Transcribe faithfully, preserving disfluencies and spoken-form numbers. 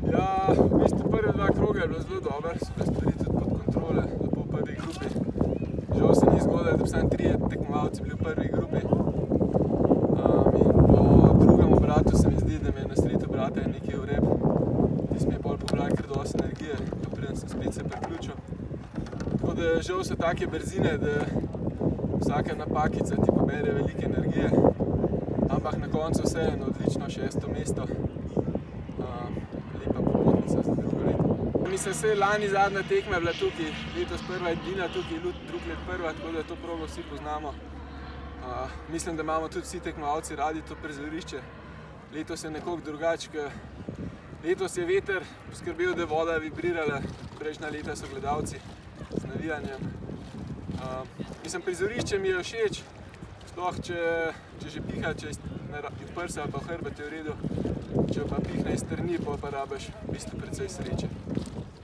Ja, v bistvu prve dva kroga je bilo zelo dobro, so bile stvari tudi pod kontrole, lepo v prvi grupi. Žal se ni zgodilo, da bi samo trije tekmovalci bili v prvi grupi. Um, in po drugem obratu se mi zdi, da mi je na street obrata nekaj v rep. Tis mi je pol pobral kar dosti energije, pa preden sem spet se priključil. Tako da žal so take brzine, da vsaka napakica ti pobere velike energije. Ampak na koncu vseeno odlično šesto mesto. Lepa popotnica za drugo leto. Mislim, se lani zadnja tekma je bila tukaj, letos prva edina tukaj, drug let prva, tako da to progo vsi poznamo. Uh, mislim, da imamo tudi vsi tekmovalci radi to prizorišče. Letos je nekoliko drugače, ker letos je veter poskrbel, da je voda vibrirala, prejšnja leta so gledalci z navijanjem. Uh, mislim, prizorišče mi je všeč, sploh če, če že piha, če je prsa ali pa hrbet je v redu. Če pa pihne iz strani, pa rabiš v bistvu precej sreče.